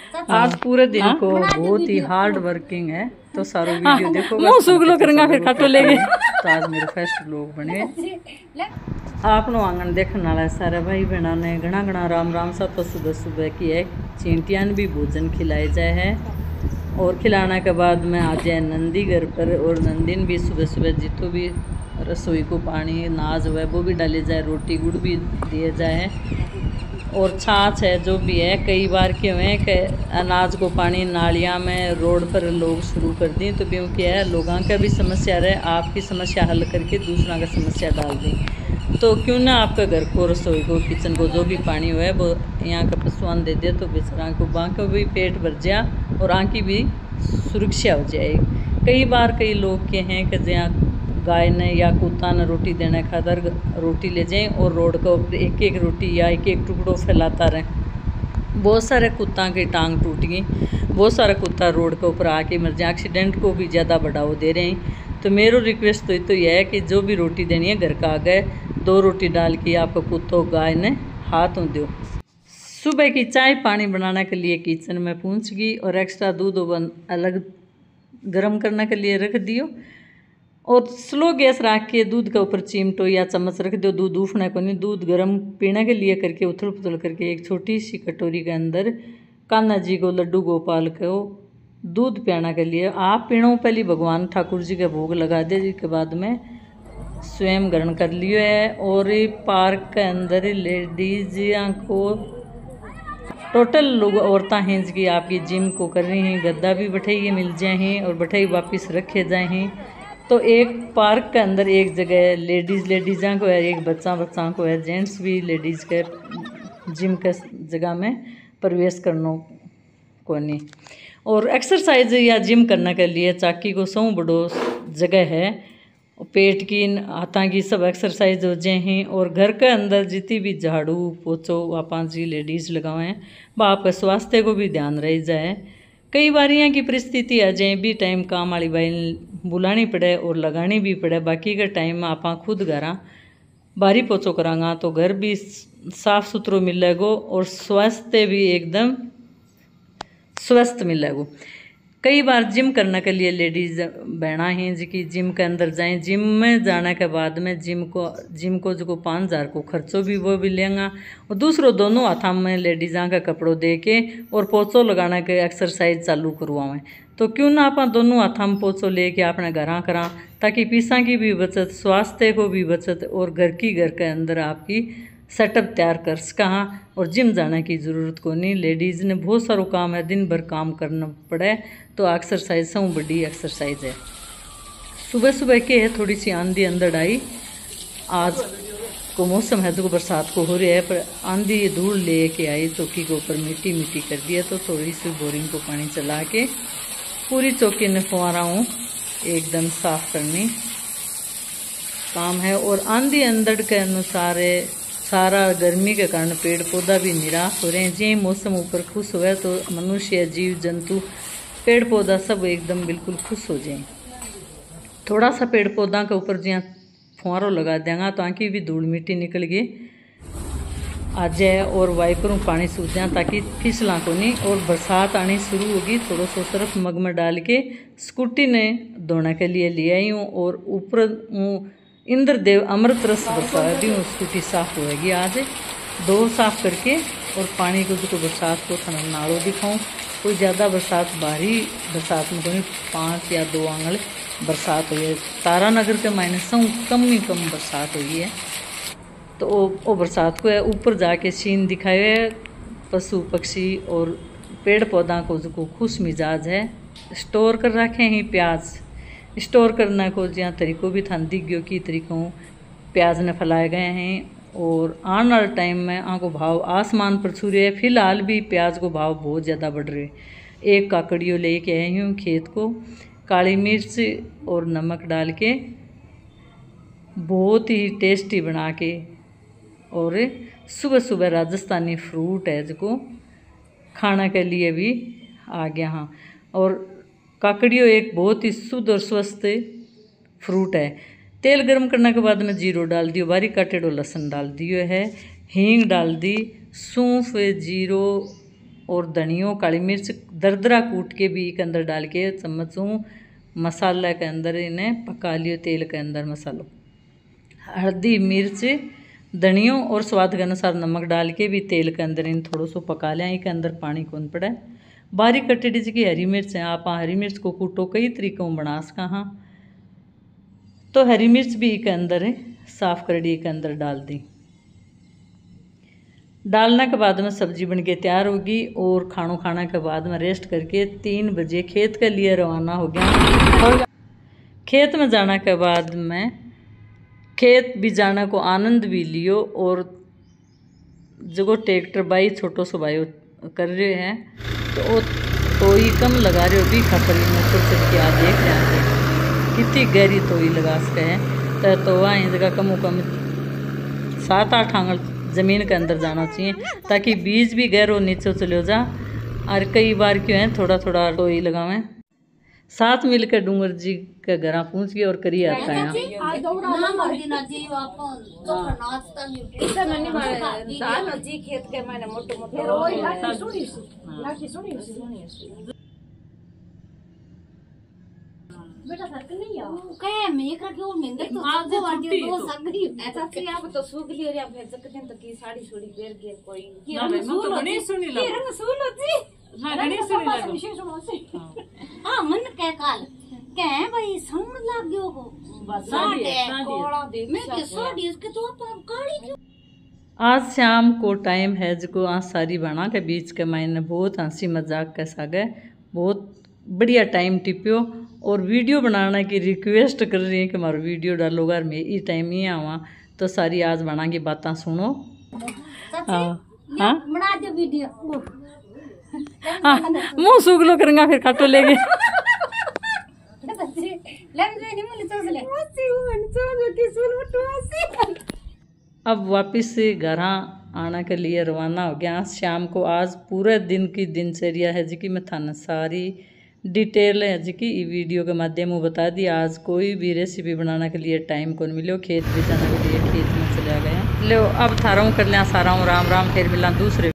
आज पूरे दिन को बहुत ही हार्ड वर्किंग है, तो सारा वीडियो देखो। मुंह सुगलो करेंगे फिर खाटो लेंगे। तो आज मेरे फर्स्ट लोग बने आप नो आंगन देखने वाला है सारे भाई बहना ने घना घना राम राम सा। तो सुबह सुबह की है चींटियान भी भोजन खिलाए जाए है और खिलाने के बाद में आ जाए नंदी घर पर। और नंदीन भी सुबह सुबह जितो भी रसोई को पानी नाज हुआ वो भी डाले जाए, रोटी गुड़ भी दिए जाए और छाछ है जो भी है। कई बार क्यों है कि अनाज को पानी नालियाँ में रोड पर लोग शुरू कर दी, तो क्योंकि है लोगों का भी समस्या रहे, आपकी समस्या हल करके दूसरा का समस्या डाल दी। तो क्यों ना आपका घर को रसोई को किचन को जो भी पानी हुआ है वो यहाँ का पशुआन दे दे, तो बेचारा को बाँका भी पेट भर जाए और आँखी भी सुरक्षा हो जाए। कई बार कई लोग के हैं कि जहाँ गाय ने या कुत्ता ने रोटी देने खातर रोटी ले जाएं और रोड के ऊपर एक एक रोटी या एक एक टुकड़ो फैलाता रहे। बहुत सारे कुत्ता की टांग टूट गई, बहुत सारे कुत्ता रोड के ऊपर आके मर जाए, एक्सीडेंट को भी ज़्यादा बढ़ावा दे रहे हैं। तो मेरा रिक्वेस्ट तो यह है कि जो भी रोटी देनी है घर का आगे 2 रोटी डाल के आपको कुत्तों गाय ने हाथ दो। सुबह की चाय पानी बनाने के लिए किचन में पहुँच गई और एक्स्ट्रा दूध अलग गर्म करने के लिए रख दियो और स्लो गैस रख के दूध के ऊपर चिमटो या चम्मच रख दो। दूध उफने को नहीं, दूध गर्म पीने के लिए करके उथल पुथल करके एक छोटी सी कटोरी के अंदर कान्हा जी को लड्डू गोपाल को दूध पियाना के लिए आप पीणो। पहले भगवान ठाकुर जी के भोग लगा दे, जिसके बाद में स्वयं ग्रहण कर लियो है। और पार्क के अंदर लेडीज को टोटल लोग औरतें हैं जी आपकी जिम को कर रही हैं, गद्दा भी बैठाइए मिल जाए हैं और बैठाई वापस रखे जाए हैं। तो एक पार्क के अंदर एक जगह लेडीज़ां को है, एक बच्चा को है, जेंट्स भी लेडीज़ के जिम के जगह में प्रवेश करना को नहीं। और एक्सरसाइज या जिम करने के लिए चाकी को सौ बड़ो जगह है, पेट की हाथों की सब एक्सरसाइज हो जाए हैं। और घर के अंदर जितनी भी झाड़ू पोछो वहाँ जी लेडीज़ लगावें, वह आपका स्वास्थ्य को भी ध्यान रह जाए। कई बार यहाँ की परिस्थिति आ जाए भी टाइम काम वाली बाई बुलानी पड़े और लगानी भी पड़े, बाकी का टाइम आप खुद घर बारी पोछो करांगा तो घर भी साफ सुथरो मिलेगा और स्वास्थ्य भी एकदम स्वस्थ मिलेगा। कई बार जिम करने के लिए लेडीज बहना हैं जिनकी जिम के अंदर जाएं, जिम में जाने के बाद में जिम को जो 5,000 को खर्चो भी वो भी लेंगा और दूसरों दोनों हाथों में लेडीज़ां का कपड़ों दे के और पोछो लगाने के एक्सरसाइज चालू करवाएं। तो क्यों ना आप दोनों हाथों में पोछो लेके अपने घर करा, ताकि पैसा की भी बचत, स्वास्थ्य को भी बचत और घर के अंदर आपकी सेटअप तैयार कर सका। और जिम जाने की ज़रूरत को नहीं, लेडीज़ ने बहुत सारा काम है, दिन भर काम करना पड़े, तो एक्सरसाइज से बड़ी एक्सरसाइज है। सुबह सुबह के है थोड़ी सी आंधी अंदर आई, आज को मौसम है जो बरसात को हो रही है, पर आंधी धूल ले के आई चौकी के ऊपर मिट्टी मिट्टी कर दिया। तो थोड़ी सी बोरिंग को पानी चला के पूरी चौकी ने फुआराऊँ एकदम साफ करनी काम है। और आंधी अंदर के अनुसार सारा गर्मी के कारण पेड़ पौधा भी निराश हो रहे हैं। जी मौसम ऊपर खुश हुआ तो मनुष्य जीव जंतु पेड़ पौधा सब एकदम बिल्कुल खुश हो जाए। थोड़ा सा पेड़ पौधा के ऊपर जहाँ फुहारों लगा देंगे तो आँखी भी धूल मिट्टी निकल गई आ जाए और वाइपरों पानी सूख जाए ताकि फिसला को नहीं। और बरसात आनी शुरू होगी, थोड़ा सा सरफ मग में डाल के स्कूटी ने धोने के लिए ले आई हूँ और ऊपर इंद्रदेव अमृत रस बरसा दी हूँ, स्कूटी साफ होएगी आज। 2 साफ करके और पानी को जो बरसात को थोड़ा नाड़ो दिखाऊँ। कोई ज़्यादा बरसात भारी बरसात में कोई 5 या 2 आंगल बरसात हुई है। तारानगर के माइनस कम ही कम बरसात हुई है। तो वो बरसात को है ऊपर जाके सीन दिखाए पशु पक्षी और पेड़ पौधा को जो खुश मिजाज है। स्टोर कर रखे हैं प्याज, स्टोर करने को जहाँ तरीकों भी था दिख गयो कि तरीकों प्याज ने फैलाए गए हैं। और आने वाले टाइम में आँको भाव आसमान पर छू रहे हैं। फिलहाल भी प्याज को भाव बहुत ज़्यादा बढ़ रहे। एक काकड़ियों लेके आई हूँ खेत को, काली मिर्च और नमक डाल के बहुत ही टेस्टी बना के। और सुबह सुबह राजस्थानी फ्रूट है जिसको खाने के लिए भी आ गया। हाँ, और काकड़ियों एक बहुत ही शुद्ध और स्वस्थ फ्रूट है। तेल गर्म करने के बाद में जीरो डाल दियो, बारीक काटेडो लहसुन डाल दियो है, हींग डाल दी, सौंफ जीरो और धनियों काली मिर्च दरदरा कूट के भी के अंदर डाल के चम्मचों मसाला के अंदर इन्हें पका लियो तेल के अंदर मसालों। हल्दी मिर्च धनियों और स्वाद के अनुसार नमक डाल के भी तेल के अंदर इन थोड़ा सो पका लिया। के अंदर पानी कौन पड़े। बारीक कटेडी जी की हरी मिर्च है, आप हरी मिर्च को कूटो कई तरीकों बना सका। हाँ तो हरी मिर्च भी के अंदर साफ करड़ी के अंदर डाल दी। डालने के बाद में सब्जी बन के तैयार होगी और खाना खाने के बाद में रेस्ट करके 3 बजे खेत के लिए रवाना हो गया। खेत में जाने के बाद में खेत भी जाने को आनंद भी लियो और जो ट्रैक्टर भाई छोटो सो भाई कर रहे हैं तो ही कम लगा रहे हो भी खतर मोटर चल के आ देख रहे हैं कितनी गहरी तोई लगा सके है तो वहाँ जगह कम कम 7-8 आंगल ज़मीन के अंदर जाना चाहिए ताकि बीज भी गहरो नीचे चले जा। और कई बार क्यों है थोड़ा थोड़ा टोई लगावें। साथ मिलकर डूंगर जी के घर पहुँच गए और करी आता है। बेटा फर्क नहीं है कहे मेक रखे और मिंदर तो आगे वाटी दो सगरी ऐसा कि आप तो सूख लियो रे फिर सकते तो की साड़ी छोड़ी पेर के कोई ना मैं तो बड़ी सुनी लग रंग सूल होती हां गणी सुनी लग विशेष सुनो से हां मन कह काल कहे भाई समझ लाग गयो को साडे कोड़ा देख मैं के साड़ी इसके तो आप काली क्यों। आज शाम को टाइम है जो आज सारी बना के बीच के मायने बहुत हंसी मजाक के सागे बहुत बढ़िया टाइम टिप्यो और वीडियो बनाने की रिक्वेस्ट कर रही है कि हमारा वीडियो डालो अगर मैं ये टाइम ही आवा तो सारी आज बना की बातें सुनो। हाँ बना दो वीडियो हाँ मुँह सूख लो करेंगे फिर खाटो लेगे अब वापिस से घर आने के लिए रवाना हो गया। शाम को आज पूरे दिन की दिनचर्या है जी की मैं थाना सारी डिटेल है जी की वीडियो के माध्यम में बता दी। आज कोई भी रेसिपी बनाने के लिए टाइम कौन मिलो खेत भी जाने के लिए खेत में चला गया। लो अब थारा कर लिया सारा राम राम फिर मिला दूसरे